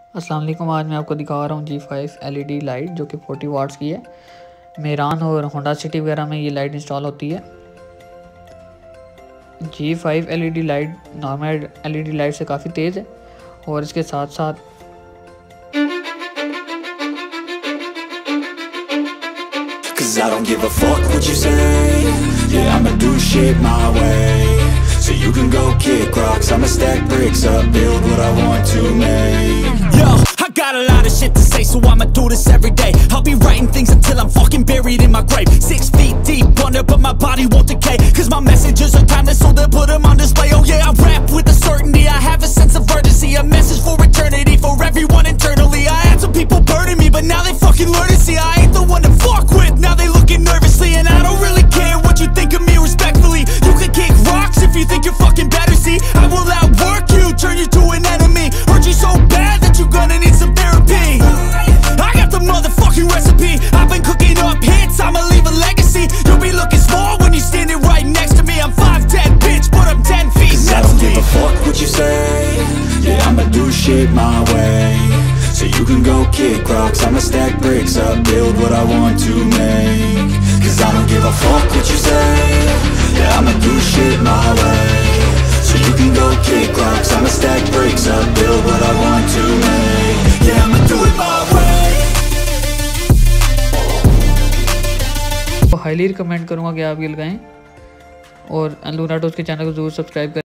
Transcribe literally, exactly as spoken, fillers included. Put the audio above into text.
अस्सलाम वालेकुम। आज मैं आपको दिखा रहा हूँ G five L E D light जो कि फोर्टी वाट्स की है। मेरान और होंडा सिटी वगैरह में ये लाइट इंस्टॉल होती है। G five L E D light normal L E D light से काफ़ी तेज़ है और इसके साथ साथ Cause I don't give a fuck what you say. Yeah, I'ma do shit my way. So you can go kick rocks, I'ma stack bricks up, build what I want to make. Yo, I got a lot of shit to say, so I'ma do this every day. I'll be writing things until I'm fucking buried in my grave. Six feet deep under, but my body won't decay. Cause my messages are timeless, so they'll put them on display. Oh yeah, I rap with a certainty, I have a sense of urgency. A message for eternity, for everyone internally. I had some people burning me, but now they fucking learn to see I ain't the one to fuck with. Now they looking nervously, and I don't really care what you think of me respectfully. You can kick rocks if you think you're fucking better, see I will outwork you, turn you to an enemy. Hurt you so bad that you're gonna need some therapy. I got the motherfucking recipe, I've been cooking up hits, I'ma leave a legacy. You'll be looking small when you're standing right next to me. I'm five ten, bitch, but I'm ten feet. Cause I don't give a fuck what you say. Yeah, I'ma do shit my way. So you can go kick rocks, I'ma stack bricks up, build what I want to make. Cause I don't give a fuck what you say. Yeah, I'ma do shit my way. So you can go kick rocks, I'ma stack bricks up, build what I want to make. Yeah, I'ma do it my way. तो highly recommend करूँगा कि आप ये लगाएं और लूनाटोस के channel को जरूर सब्सक्राइब करें।